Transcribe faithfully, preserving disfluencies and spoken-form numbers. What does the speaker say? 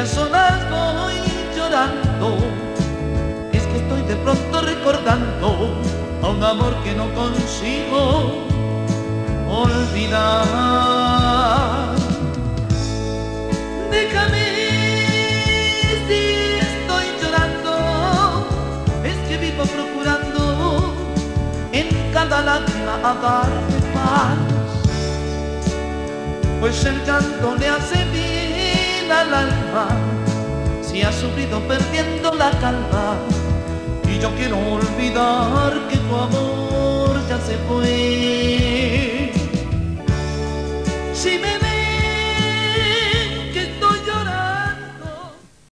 a solas voy llorando, es que estoy de pronto recordando a un amor que no consigo olvidar. Déjame si estoy llorando, es que vivo procurando en cada lágrima a darme paz, pues el llanto le hace bien al alma si ha sufrido perdiendo la calma. Y yo quiero olvidar que tu amor ya se fue. Si me